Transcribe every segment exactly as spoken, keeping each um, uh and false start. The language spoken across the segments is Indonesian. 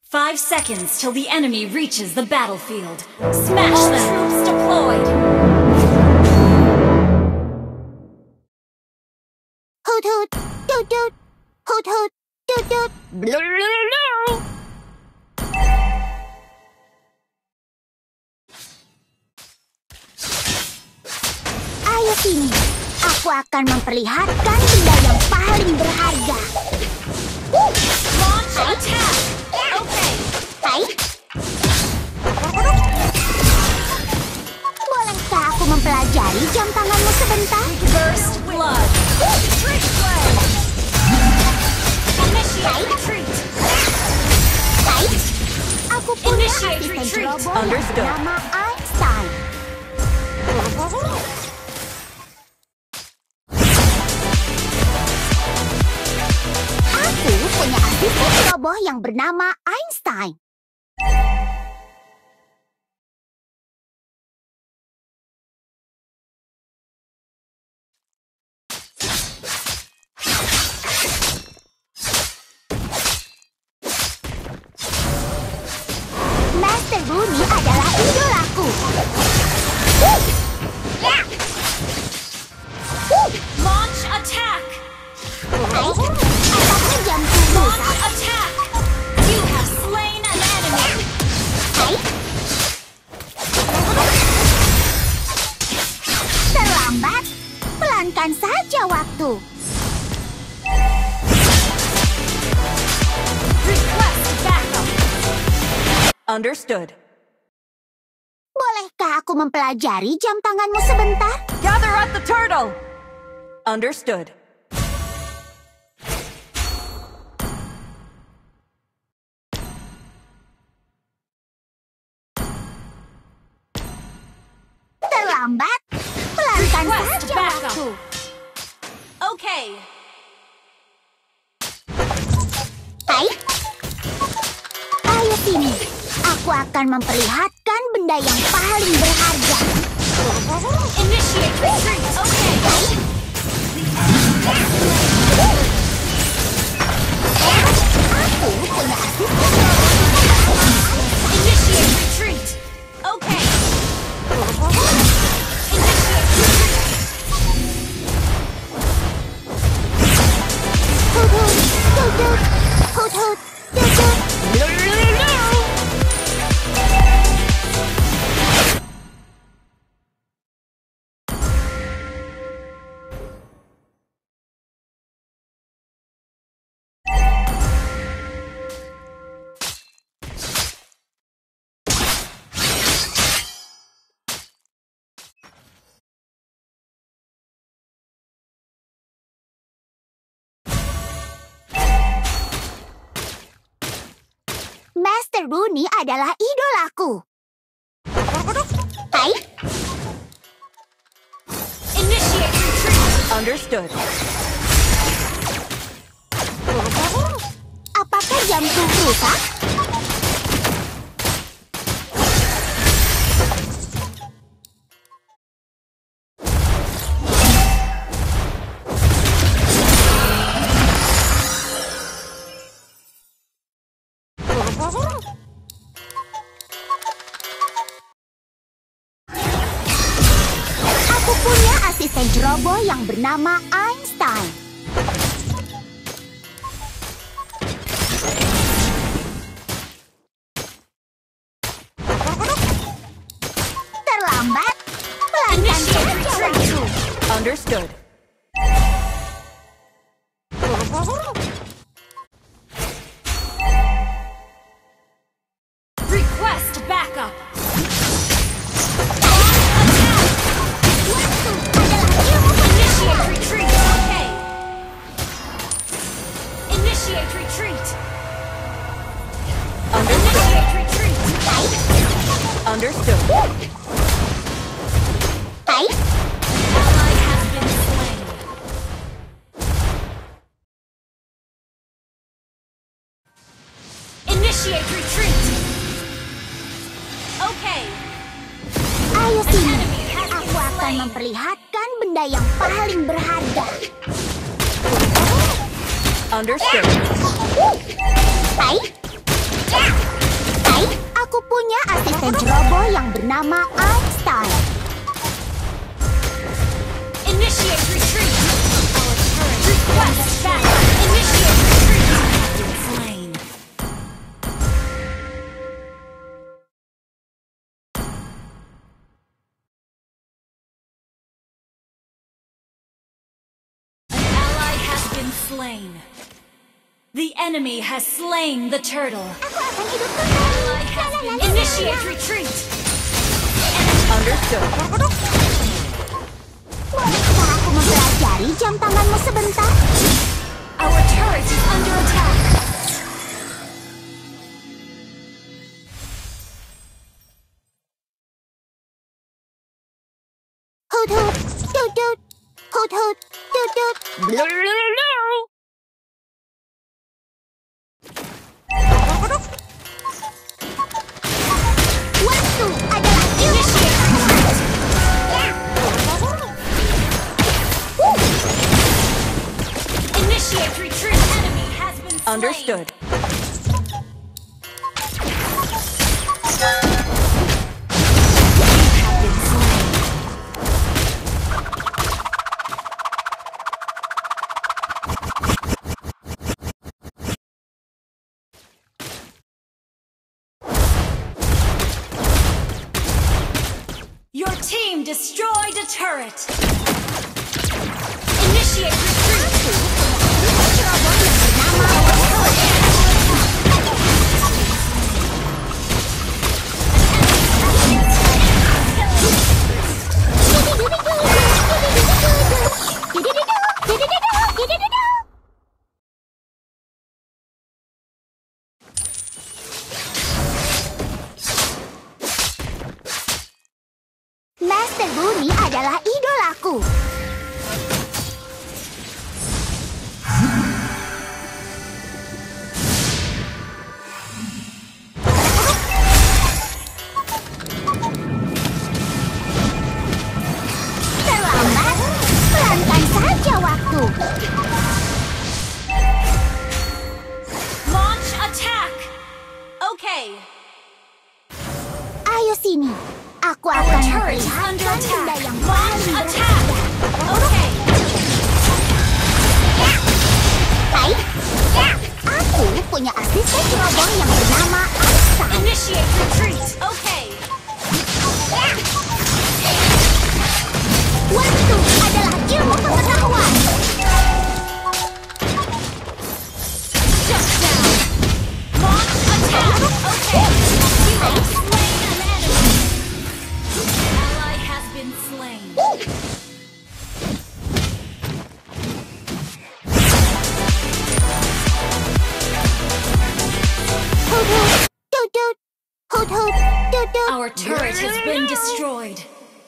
Five seconds till the enemy reaches the battlefield. Smash them! Troops deployed! Hoot hoot, doot doot, hoot hoot, doot doot. Ayo sini, aku akan memperlihatkan benda yang paling berharga. Launch attack! Okay. Hai. Bolehkah aku mempelajari jam tanganmu sebentar? Burst blood! Trick play! Initiate retreat! Hai. Aku punya Initiate asisten retreat. robot yang Understood. bernama Einstein. Aku punya asisten robot yang bernama Einstein. Master Bunny adalah idolaku. Launch attack! Hai, apakah jamku Launch rusak? attack! You have slain an enemy! Hai. Terlambat. Pelankan saja waktu. Request backup! Understood. Bolehkah aku mempelajari jam tanganmu sebentar? Gather at the turtle. Understood. Terlambat. Pelankan Request saja backup. waktu. Okay. Hai. Ayo sini. Aku akan memperlihatkan benda yang paling berharga. Initiate retreat! Okay. Aku punya asisten. Initiate retreat! Okay. Hoot hoot, doot doot, hoot hoot, doot doot. Master Bunny adalah idolaku. Hai. Initiate retreat! Understood. Apakah jamku rusak? Aku punya asisten ceroboh yang bernama Einstein. Terlambat. Pelankan saja waktu. Understood. Request backup! Waktu adalah ilmu Initiate penyihir. retreat! Okay. Initiate retreat! Understood. Initiate retreat! Understood. Hai. Ally has been slain. Initiate retreat! Okay. Ayo sini. Aku akan memperlihatkan benda yang paling berharga. Understood. Hai. yang bernama Einstein. Initiate retreat. Our turret requests backup. Initiate retreat. Been slain. An ally has been slain. The enemy has slain the turtle. Aku akan hidup kembali. Ally has been initiate retreat. Understood. Bolehkah aku mempelajari jam tanganmu sebentar? Our turret is under attack. Hoot hoot, toot toot, hoot hoot, toot toot. Waktu adalah Initiate retreat. Initiate retreat. Enemy has been slain. Understood. Have been slain. Your team destroyed a turret. Initiate retreat. Master Bumi adalah idolaku. Terlambat, pelankan saja waktu. Launch attack. Okay. Ayo sini, aku Our akan turret is under memperlihatkan benda attack. yang Launch paling attack. Okay. Hai, aku punya asisten cerobong yang bernama Einstein. Initiate retreat. Okay. Waktu adalah ilmu pengetahuan. Shut down. Launch attack. Okay. You have slain an enemy. Ally has been slain. Hoot hoot, toot toot, hoot hoot, toot toot. Our turret has been destroyed.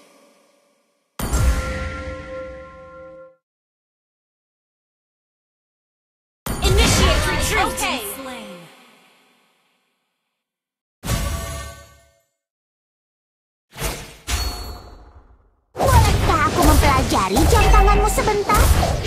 Initiate retreat. Okay. Bolehkah aku mempelajari jam tanganmu sebentar?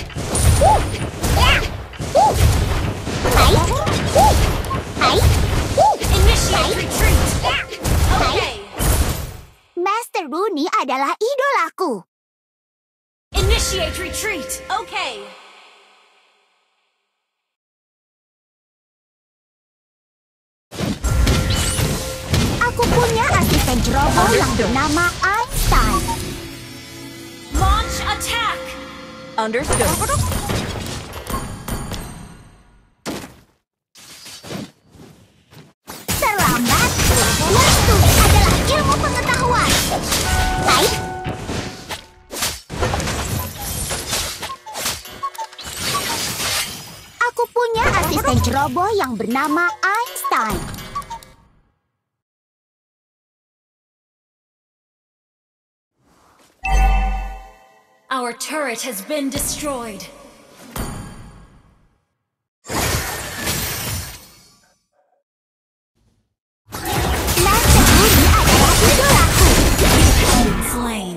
Hai, hai, Initiate retreat. Okay. Master Rooney adalah idolaku. Initiate retreat. Okay. Aku punya asisten cerobong yang bernama Einstein. Launch attack. Understood. Terlambat, waktu adalah ilmu pengetahuan. Hai, aku punya asisten ceroboh yang bernama Einstein. Our turret has been destroyed. Master Rooney adalah idolaku. Been slain.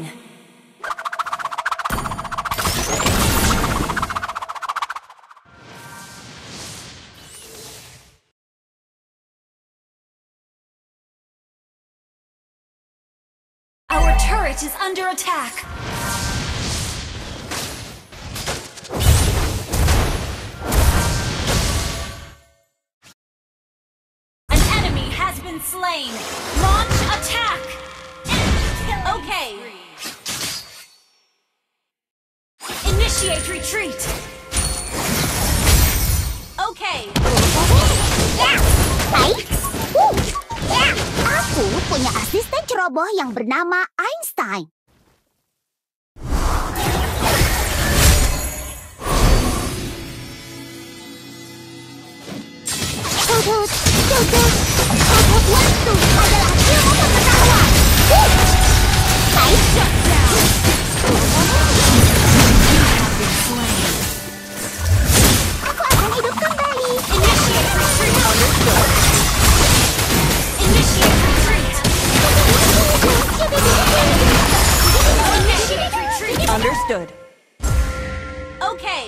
turret is under attack. An enemy has been slain. Launch attack. Okay. Initiate retreat. Okay. Baik. Uh. Aku punya asisten ceroboh yang bernama Einstein. Hut, hut, hut, hut. Hut, waktu adalah ilmu pengetahuan. Uh. Baik. Aku akan hidup kembali. Initiate retreat. Understood. Initiate retreat. Initiate retreat. Understood. Okay.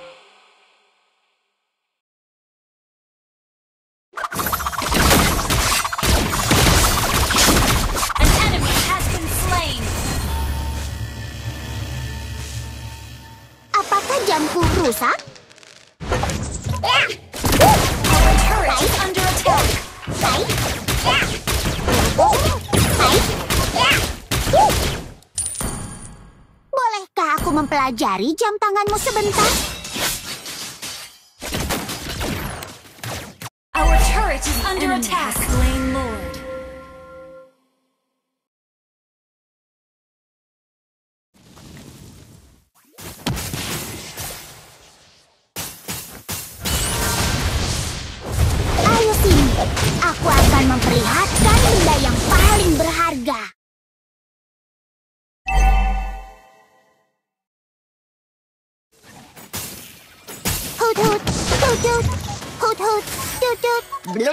An enemy has been slain. Apakah jamku rusak? Our turret is under attack. Baik. Baik. Bolehkah aku mempelajari jam tanganmu sebentar? Our turret is under attack. Slain Lord. Ayo sini. Aku akan memperlihatkan benda yang paling berharga. Hut hut, hut hut, hut hut, tut tut.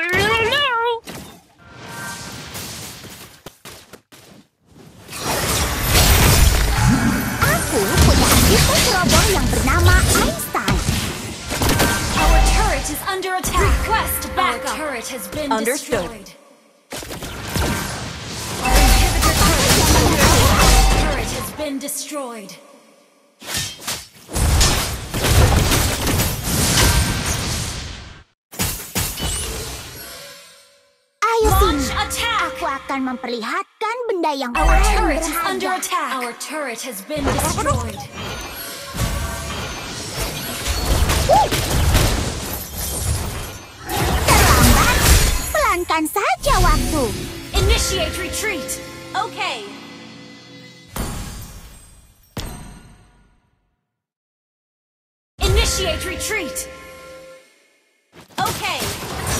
Aku punya asisten ceroboh yang bernama Einstein. Our turret is under attack. Request backup. Our turret has been Understood. destroyed. Our inhibitor turret, Our turret has been destroyed. Ayo Launch sini. attack. Aku akan memperlihatkan benda yang Our paling turret is under berharga. attack. Our turret has been destroyed. Terlambat. Pelankan saja waktu. Initiate retreat. Okay. Initiate retreat. Okay.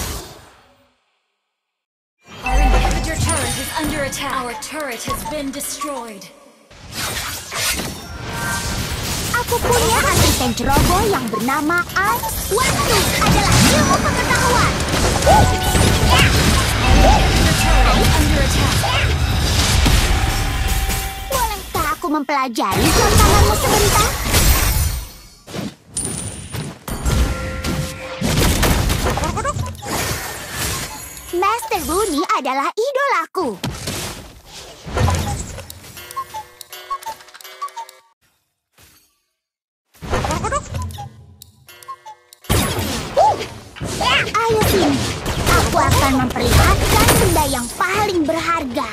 Our inhibitor turret is under attack. Our turret has been destroyed. Aku punya asisten ceroboh yang bernama Ais. Waktu adalah ilmu pengetahuan. Inhibitor turret is under attack. Bolehkah aku mempelajari jam tanganmu sebentar? Master Bunny adalah idolaku. Ayo sini. Aku akan memperlihatkan benda yang paling berharga.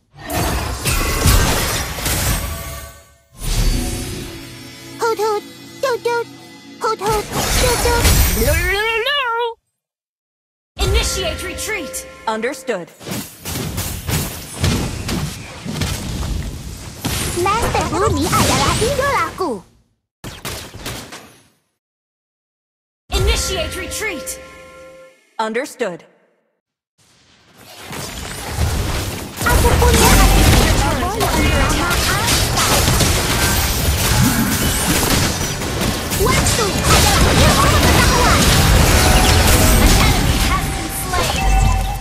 Hut hut, tut tut, hut hut, tut tut. Initiate retreat. Understood. Master Bunny adalah idolaku. Initiate retreat. Understood. Aku punya asisten ceroboh yang bernama Einstein. Waktu adalah ilmu pengetahuan. An enemy has been slain.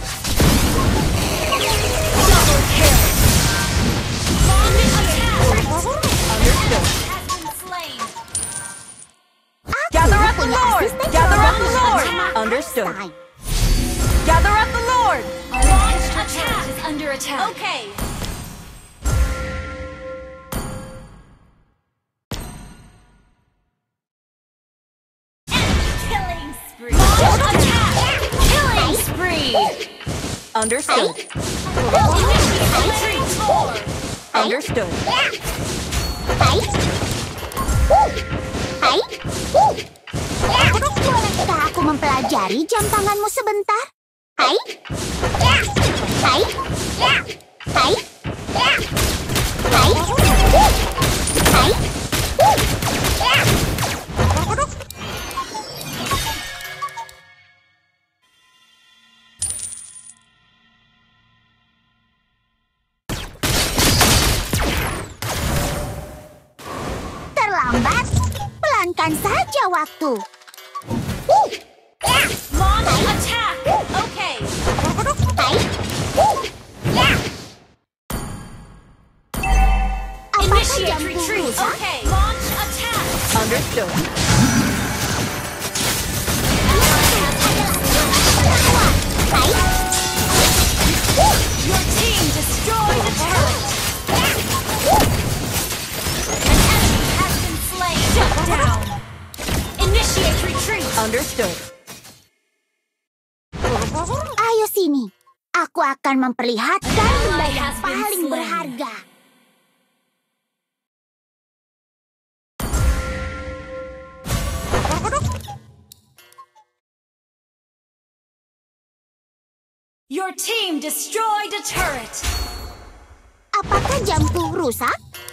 Double kill. Launch attack. Understood. Has been slain. Aku Gather up the punya Lord! asisten Gather up ceroboh the yang Lord! bernama Understood. Einstein. Gather up the Lord! Launch attack is under attack. Okay. Understood. Understood. Hai. Hai. Bolehkah aku mempelajari jam tanganmu sebentar? Hai. Hai. Hai. Hai. Hai. Terlambat. Pelankan saja waktu. Launch attack! Okay. Apakah Initiate jamku retreat. rusak? Okay. Launch attack! Understood. Your team destroyed the turret! An enemy has been slain! Shut down! Initiate retreat! Understood. Ayo sini. Aku akan memperlihatkan benda yang has been paling slain. berharga. Your team destroyed a turret! Apakah jamku rusak?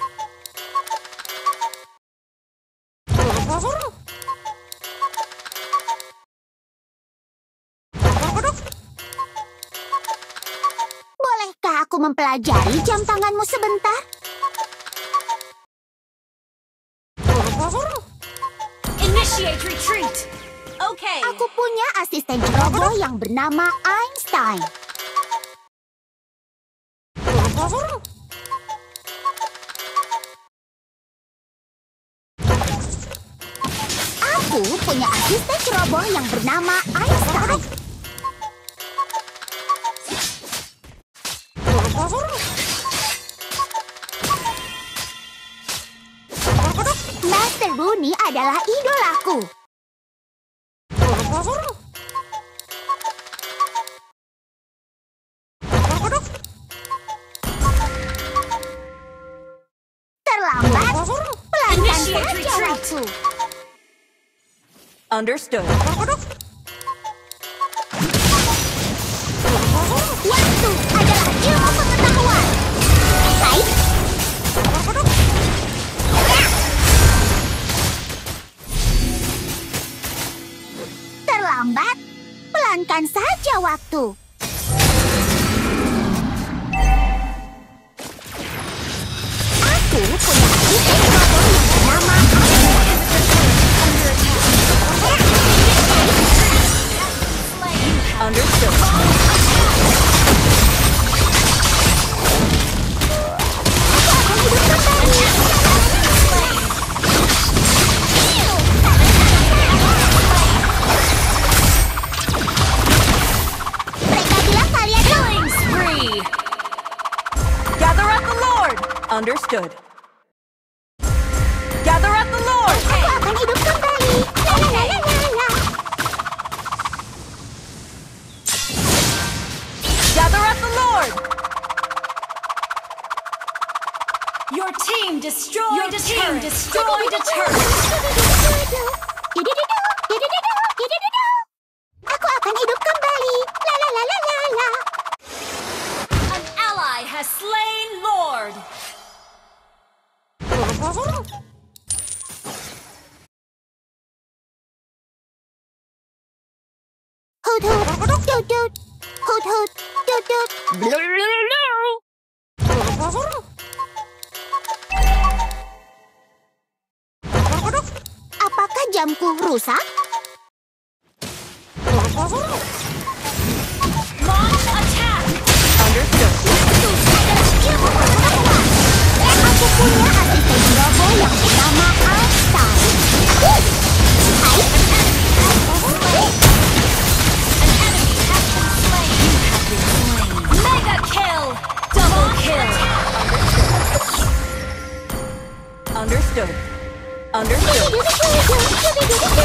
Bolehkah aku mempelajari jam tanganmu sebentar? Initiate retreat! Okay. Aku punya asisten ceroboh yang bernama Einstein. Aku punya asisten ceroboh yang bernama Einstein. Master Rooney adalah idolaku. Terlambat. Pelankan Initiate saja retreat. waktu. Understood. Waktu adalah ilmu pengetahuan. Hai. Terlambat. Pelankan saja waktu. Aku punya asisten ceroboh yang bernama Understood. Mereka bilang kalian Killing spree! Gather at the Lord. Understood. Gather at the Lord. Aku akan hidup kembali. La la la la la la. Gather at the Lord. Your team destroyed Your a team turret! Destroyed a turret! Didididu, didididu, didididu. Aku akan hidup kembali. La la la la la la. An ally has slain Lord! Hoot hoot, doot doot. Hoot hoot, doot doot. Apakah jamku rusak? Launch attack! Understood. Ilmu pengetahuan. Aku punya asisten ceroboh yang bernama Einstein. Hai. Mega kill! Double kill! Understood. Understood. Didididu, didididu.